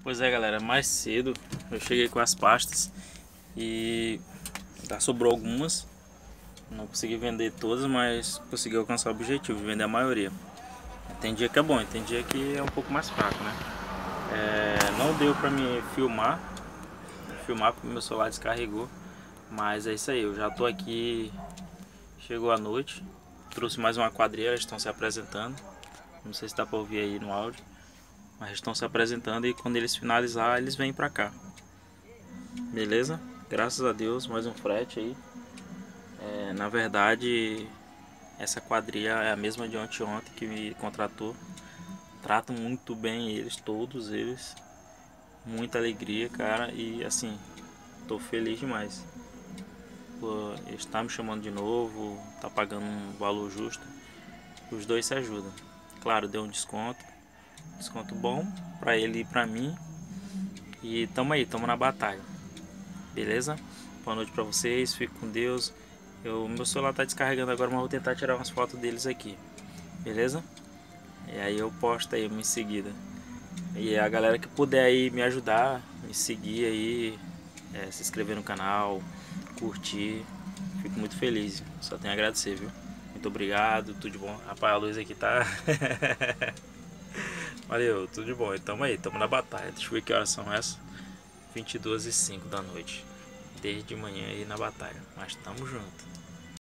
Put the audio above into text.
Pois é, galera, mais cedo eu cheguei com as pastas e sobrou algumas. Não consegui vender todas, mas consegui alcançar o objetivo de vender a maioria. Tem dia que é bom, e tem dia que é um pouco mais fraco, né? Não deu pra me filmar porque meu celular descarregou. Mas é isso aí, eu já tô aqui, chegou a noite. Trouxe mais uma quadrilha, eles estão se apresentando. Não sei se dá pra ouvir aí no áudio. Mas eles estão se apresentando e quando eles finalizar, eles vêm pra cá. Beleza? Graças a Deus, mais um frete aí. Na verdade, essa quadrilha é a mesma de ontem que me contratou. Tratam muito bem eles, todos eles. Muita alegria, cara. E assim, tô feliz demais. Pô, eles tá me chamando de novo, tá pagando um valor justo. Os dois se ajudam. Claro, deu um desconto. Desconto bom pra ele e pra mim. E tamo aí, tamo na batalha. Beleza? Boa noite pra vocês, fico com Deus. Meu celular tá descarregando agora, mas vou tentar tirar umas fotos deles aqui. Beleza? E aí eu posto aí em seguida. E a galera que puder aí me ajudar, me seguir aí, se inscrever no canal, curtir, fico muito feliz. Só tenho a agradecer, viu? Muito obrigado, tudo de bom. Rapaz, a luz aqui tá. Valeu, tudo de bom. E tamo aí, tamo na batalha. Deixa eu ver que horas são essas. 22h05 da noite. Desde manhã aí na batalha. Mas tamo junto.